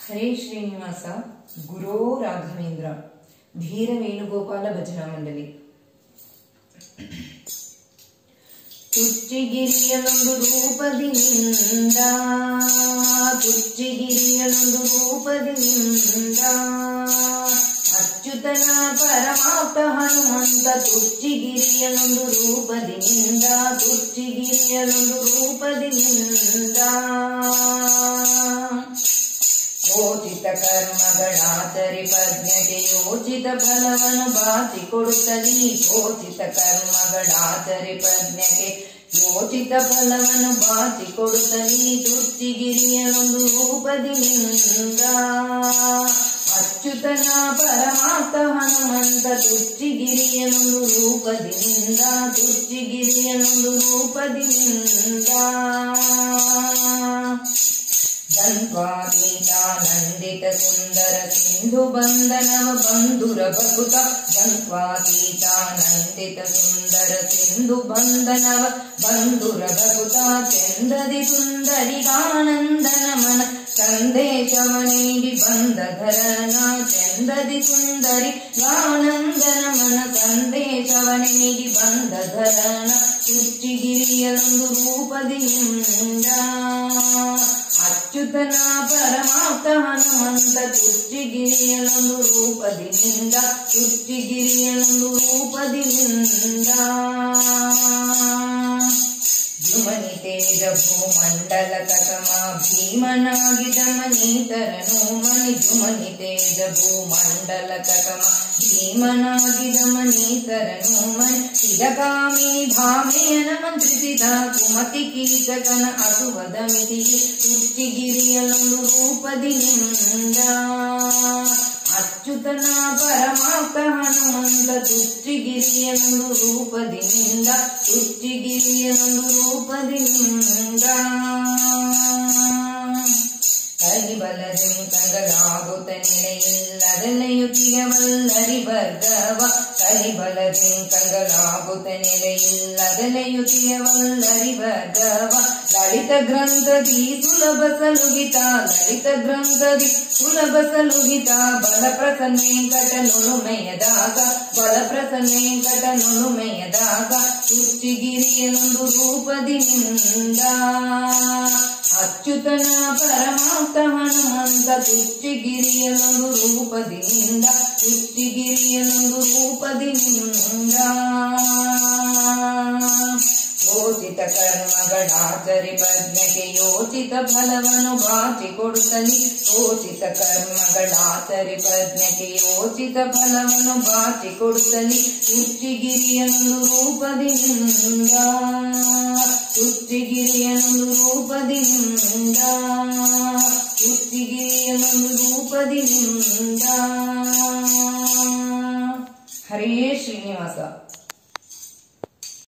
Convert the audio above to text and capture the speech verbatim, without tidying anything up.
हरे श्रीनिवास गुरो राघवेंद्र धीर वेणुगोपाल भजना मंडली ತುಚ್ಚಿಗಿರಿಯಲೊಂದು ರೂಪದಿಂದ ತುಚ್ಚಿಗಿರಿಯಲೊಂದು ರೂಪದಿಂದ ಅಚ್ಯುತನ ಪರಮಾಪ್ತ ಹನುಮಂತ ತುಚ್ಚಿಗಿರಿಯಲೊಂದು ರೂಪದಿಂದ ತುಚ್ಚಿಗಿರಿಯಲೊಂದು ರೂಪದಿಂದ ಯೋಚಿತ ಕರ್ಮಗಳಾಚರಿ ಪ್ರಜ್ಞೆಗೆ ಯೋಚಿತ ಫಲವನ್ನು ಬಾಚಿ ಕೊಡುತ್ತಲಿ ಯೋಚಿತ ಕರ್ಮಗಳಾಚರಿ ಪ್ರಜ್ಞೆಗೆ ಯೋಚಿತ ಫಲವನ್ನು ಬಾಚಿ ಕೊಡುತ್ತಲಿ ತುಚ್ಚಿಗಿರಿಯಲೊಂದು ರೂಪದಿಂದ ಅಚ್ಯುತನ ಪರಮಾತ್ಮ ಹನುಮಂತ ತುಚ್ಚಿಗಿರಿಯಲೊಂದು ರೂಪದಿಂದ ತುಚ್ಚಿಗಿರಿಯಲೊಂದು ರೂಪದಿಂದ ದಂತ್ವಾತೀತಾನಂದಿತ ಸುಂದರ ಸಿಂಧು ಬಂಧನವ ಬಂಧುರ ಭಕುತ ದಂತ್ವಾತೀತಾನಂದಿತ ಸುಂದರ ಸಿಂಧು ಬಂಧನವ ಬಂಧುರ ಭಕುತ ಚಂದದಿ ಸುಂದರಿಗಾನಂದನ ಮನ ಸಂದೇಶವ ನೀಡಿ ಬಂದಧರನ ಚಂದದಿ ಸುಂದರಿ ಗಾನಂದನ ಮನ ಸಂದೇಶವ ನೀಡಿ ಬಂದಧರನ ತುಚ್ಚಿಗಿರಿಯಲೊಂದು ರೂಪದಿಂದ ಅಚ್ಯುತನ ಪರಮಾಪ್ತ ಹನುಮಂತ ತುಚ್ಚಿಗಿರಿಯಲೊಂದು ರೂಪದಿಂದ ತುಚ್ಚಿಗಿರಿಯಲೊಂದು ರೂಪದಿಂದ ಜುಮನಿ ತೇಜ ಭೂಮಂಡಲ ಕಸಮ ಭೀಮನಾಗಿದ ಮನೀತರನು ಮನಿ ಜುಮನಿ ತೇಜ ಭೂಮಂಡಲ ಕಸಮ ಭೀಮನಾಗಿದ ಮನೀತರನು ಮನಿ ಚಿರಕಾಮಿನಿ ಭಾಮೆಯನ ಮಂತ್ರಿಸಿದ ಕುಮತಿ ಕೀಚಕನ ಅಸುವದ ಮಿತಿಗೆ ತುಚ್ಚಿಗಿರಿಯಲೊಂದು ರೂಪದಿಂದ ಅಚ್ಯುತನ ಪರಮಾಪ್ತ ಹನುಮಂತ ತುಚ್ಚಿಗಿರಿಯಲೊಂದು ರೂಪದಿಂದ ತುಚ್ಚಿಗಿರಿಯಲೊಂದು ರೂಪದಿಂದ ಕಲಿಬಲದಿಂ ಕಂಗಲಾಗುತ್ತ ನೆಲೆಯಿಲ್ಲದೆಲೆಯುತಿಯ ವಲ್ಲರಿ ವರ್ಗವ ಕಲಿಬಲದಿಂ ಕಂಗಲಾಗುತ್ತ ನೆಲೆಯಿಲ್ಲದೆಲೆಯುತಿಯ ವಲ್ಲರಿ ವರ್ಗವ ಲಲಿತ ಗ್ರಂಥದಿ ಸುಲಭ ಸಲುಗಿತ ಲಲಿತ ಗ್ರಂಥದಿ ಸುಲಭ ಸಲುಗಿತ ಬಲ ಪ್ರಸನ್ನೇಂಕಟ ನುಳುಮೆಯದಾಗ ಬಲ ಪ್ರಸನ್ನೇಂಕಟ ನುಳುಮೆಯದಾಗ ತುಚ್ಚಿಗಿರಿಯಲೊಂದು ರೂಪದಿಂದ ಅಚ್ಯುತನ ಪರಮಾಪ್ತ ಹನುಮಂತ ತುಚ್ಚಿಗಿರಿಯಲೊಂದು ರೂಪದಿಂದ ತುಚ್ಚಿಗಿರಿಯಲೊಂದು ರೂಪದಿಂದ ಯೋಚಿತ ಕರ್ಮಗಳಾಚರಿ ಪ್ರಜ್ಞೆಗೆ ಯೋಚಿತ ಫಲವನ್ನು ಬಾಚಿ ಕೊಡುತ್ತಲಿ ಯೋಚಿತ ಕರ್ಮಗಳಾಚರಿ ಪ್ರಜ್ಞೆಗೆ ಯೋಚಿತ ಫಲವನ್ನು ಬಾಚಿ ಕೊಡುತ್ತಲಿ ತುಚ್ಚಿಗಿರಿಯಲೊಂದು ರೂಪದಿಂದ ತುಚ್ಚಿಗಿರಿಯಲೊಂದು ರೂಪದಿಂದ ತುಚ್ಚಿಗಿರಿಯಲೊಂದು ರೂಪದಿಂದ ಹರೇ ಶ್ರೀನಿವಾಸ।